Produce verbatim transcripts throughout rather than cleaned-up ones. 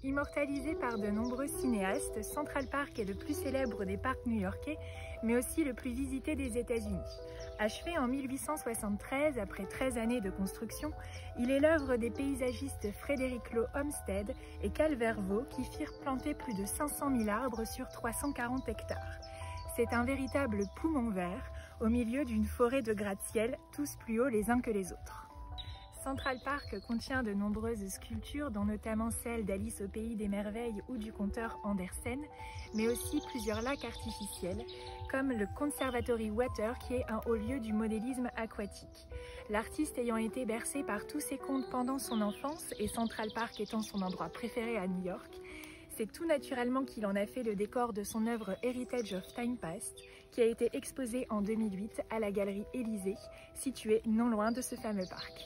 Immortalisé par de nombreux cinéastes, Central Park est le plus célèbre des parcs new-yorkais, mais aussi le plus visité des États-Unis. Achevé en mille huit cent soixante-treize, après treize années de construction, il est l'œuvre des paysagistes Frederick Law Olmsted et Carl Verveau qui firent planter plus de cinq cent mille arbres sur trois cent quarante hectares. C'est un véritable poumon vert au milieu d'une forêt de gratte-ciel, tous plus hauts les uns que les autres. Central Park contient de nombreuses sculptures, dont notamment celle d'Alice au pays des merveilles ou du conteur Andersen, mais aussi plusieurs lacs artificiels, comme le Conservatory Water qui est un haut lieu du modélisme aquatique. L'artiste ayant été bercé par tous ces contes pendant son enfance, et Central Park étant son endroit préféré à New York, c'est tout naturellement qu'il en a fait le décor de son œuvre Heritage of Time Past, qui a été exposée en deux mille huit à la galerie Élysée, située non loin de ce fameux parc.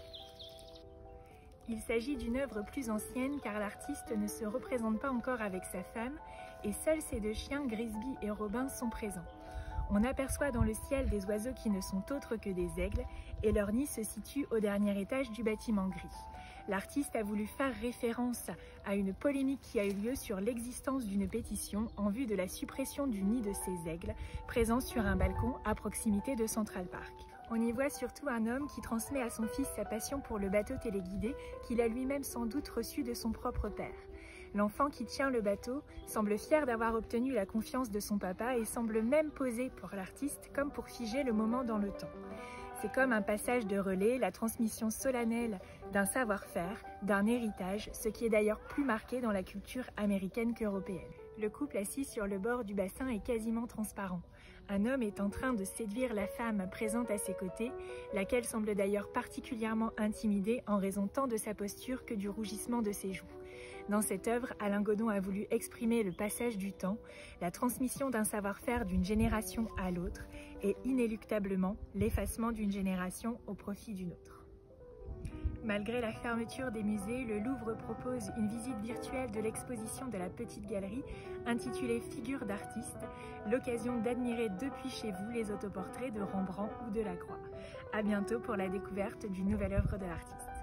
Il s'agit d'une œuvre plus ancienne car l'artiste ne se représente pas encore avec sa femme et seuls ses deux chiens, Grisby et Robin, sont présents. On aperçoit dans le ciel des oiseaux qui ne sont autres que des aigles et leur nid se situe au dernier étage du bâtiment gris. L'artiste a voulu faire référence à une polémique qui a eu lieu sur l'existence d'une pétition en vue de la suppression du nid de ces aigles présents sur un balcon à proximité de Central Park. On y voit surtout un homme qui transmet à son fils sa passion pour le bateau téléguidé qu'il a lui-même sans doute reçu de son propre père. L'enfant qui tient le bateau semble fier d'avoir obtenu la confiance de son papa et semble même poser pour l'artiste comme pour figer le moment dans le temps. C'est comme un passage de relais, la transmission solennelle d'un savoir-faire, d'un héritage, ce qui est d'ailleurs plus marqué dans la culture américaine qu'européenne. Le couple assis sur le bord du bassin est quasiment transparent. Un homme est en train de séduire la femme présente à ses côtés, laquelle semble d'ailleurs particulièrement intimidée en raison tant de sa posture que du rougissement de ses joues. Dans cette œuvre, Alain Godon a voulu exprimer le passage du temps, la transmission d'un savoir-faire d'une génération à l'autre et inéluctablement l'effacement d'une génération au profit d'une autre. Malgré la fermeture des musées, le Louvre propose une visite virtuelle de l'exposition de la Petite Galerie intitulée Figures d'artistes, l'occasion d'admirer depuis chez vous les autoportraits de Rembrandt ou de Lacroix. À bientôt pour la découverte d'une nouvelle œuvre de l'artiste.